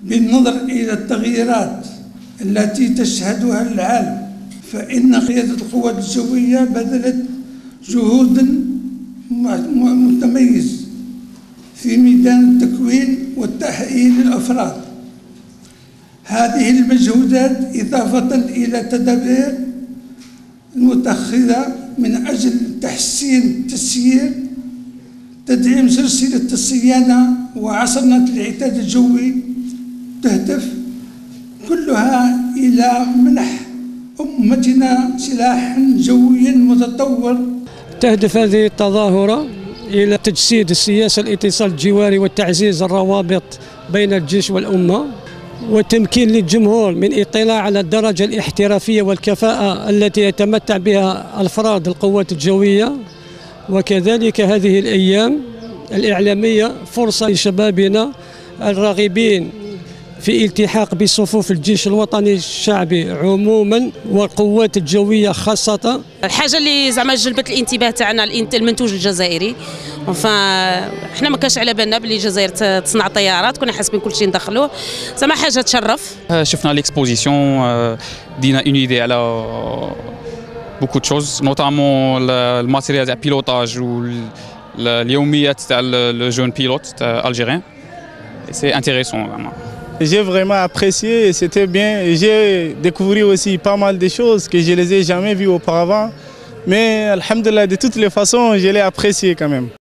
بالنظر إلى التغييرات التي تشهدها العالم، فإن قيادة القوات الجوية بذلت جهود متميز في ميدان التكوين والتأهيل للأفراد. هذه المجهودات إضافة إلى التدابير المتخذة من أجل تحسين تسيير تدعيم سلسلة الصيانة وعصرنة العتاد الجوي، تهدف كلها إلى منح أمتنا سلاحا جويا متطور. تهدف هذه التظاهرة إلى تجسيد السياسة الاتصال الجواري وتعزيز الروابط بين الجيش والأمة، وتمكين للجمهور من اطلاع على الدرجة الاحترافية والكفاءة التي يتمتع بها أفراد القوات الجوية. وكذلك هذه الأيام الإعلامية فرصة لشبابنا الراغبين في الالتحاق بصفوف الجيش الوطني الشعبي عموما والقوات الجوية خاصة. الحاجة اللي زعما جلبت الانتباه تاعنا المنتوج الجزائري، احنا ما كانش على بالنا بلي الجزائر تصنع طيارات، كنا حاسبين كل شيء ندخلوه، زعما حاجة تشرف. شفنا ليكسبوزيسيون دينا اون ايدي على بوكو تشوز، نوتامون الماتيريال تاع بيلوتاج واليوميات تاع لو جون بيلوت تاع الجيريان. سي انتيريسون vraiment. J'ai vraiment apprécié et c'était bien. J'ai découvert aussi pas mal de choses que je ne les ai jamais vues auparavant. Mais alhamdoulilah, de toutes les façons, je l'ai apprécié quand même.